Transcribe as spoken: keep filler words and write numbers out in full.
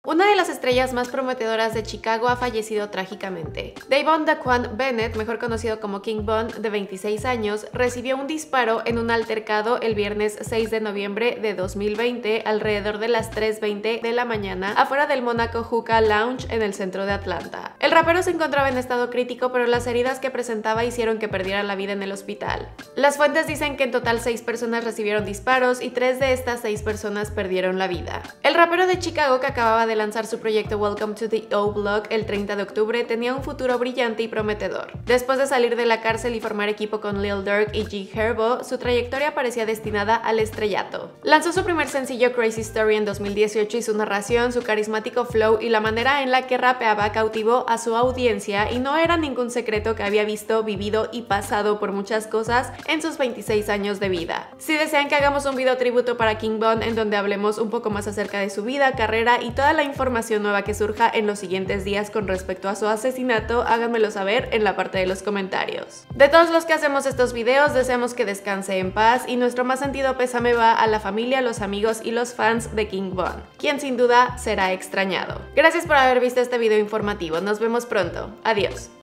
Una de las estrellas más prometedoras de Chicago ha fallecido trágicamente. Davon Daquan Bennett, mejor conocido como King Von, de veintiséis años, recibió un disparo en un altercado el viernes seis de noviembre de dos mil veinte alrededor de las tres veinte de la mañana afuera del Monaco Hookah Lounge en el centro de Atlanta. El rapero se encontraba en estado crítico, pero las heridas que presentaba hicieron que perdiera la vida en el hospital. Las fuentes dicen que en total seis personas recibieron disparos y tres de estas seis personas perdieron la vida. El rapero de Chicago, que acababa de lanzar su proyecto Welcome to the O-Block el treinta de octubre, tenía un futuro brillante y prometedor. Después de salir de la cárcel y formar equipo con Lil Durk y G Herbo, su trayectoria parecía destinada al estrellato. Lanzó su primer sencillo Crazy Story en dos mil dieciocho y su narración, su carismático flow y la manera en la que rapeaba cautivó a su audiencia, y no era ningún secreto que había visto, vivido y pasado por muchas cosas en sus veintiséis años de vida. Si desean que hagamos un video tributo para King Von en donde hablemos un poco más acerca de su vida, carrera y toda la información nueva que surja en los siguientes días con respecto a su asesinato, háganmelo saber en la parte de los comentarios. De todos los que hacemos estos videos, deseamos que descanse en paz y nuestro más sentido pésame va a la familia, los amigos y los fans de King Von, quien sin duda será extrañado. Gracias por haber visto este video informativo, nos vemos pronto, adiós.